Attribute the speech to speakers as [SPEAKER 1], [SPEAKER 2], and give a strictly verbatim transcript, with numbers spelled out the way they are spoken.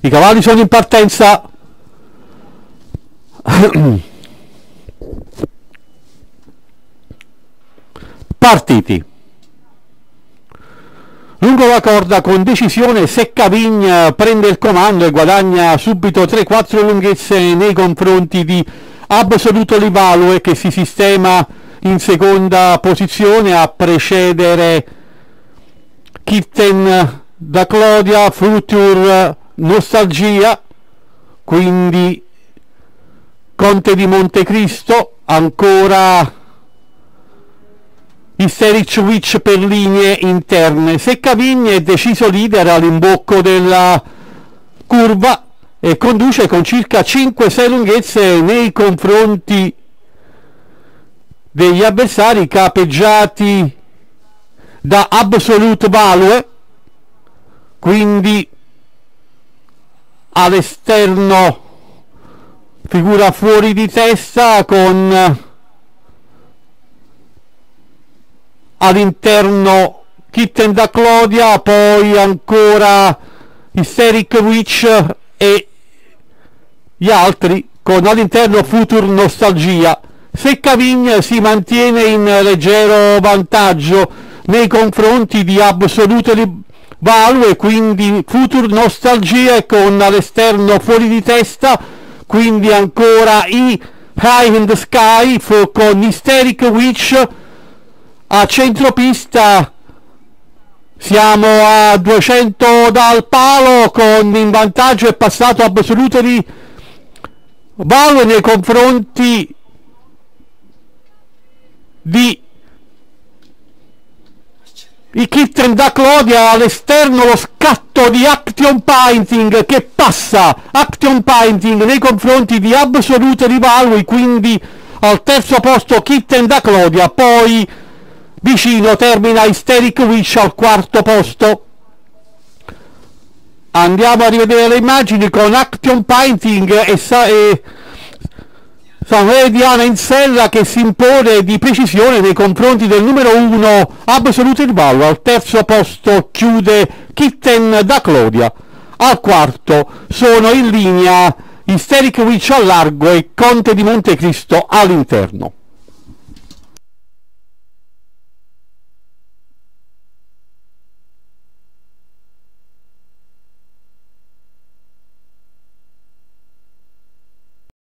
[SPEAKER 1] I cavalli sono in partenza. Partiti. Lungo la corda con decisione Seccavign prende il comando e guadagna subito tre quattro lunghezze nei confronti di Absoluto Livalue, che si sistema in seconda posizione a precedere Kitten da Clodia, Future Nostalgia, quindi Conte di Montecristo, ancora Hysteric Witch per linee interne. Seccavign è deciso leader all'imbocco della curva e conduce con circa cinque sei lunghezze nei confronti degli avversari capeggiati da Absolute Value, quindi all'esterno figura fuori di testa, con all'interno Kitten da Clodia, poi ancora Hysteric Witch e gli altri, con all'interno Future Nostalgia. Seccavign si mantiene in leggero vantaggio nei confronti di Absolute Value, quindi Future Nostalgia con all'esterno fuori di testa, quindi ancora i High in the Sky con Hysteric Witch. A centropista siamo a duecento dal palo, con in vantaggio è passato Absolute Value nei confronti di i Kitten da Clodia. All'esterno lo scatto di Action Painting che passa Action Painting nei confronti di Absolute Value, quindi al terzo posto Kitten da Clodia, poi vicino termina Hysteric Witch al quarto posto. Andiamo a rivedere le immagini con Action Painting e, Sa e Samuele Diana in sella che si impone di precisione nei confronti del numero uno Absolute Value. Al terzo posto chiude Kitten da Clodia, al quarto sono in linea Hysteric Witch al largo e Conte di Montecristo all'interno.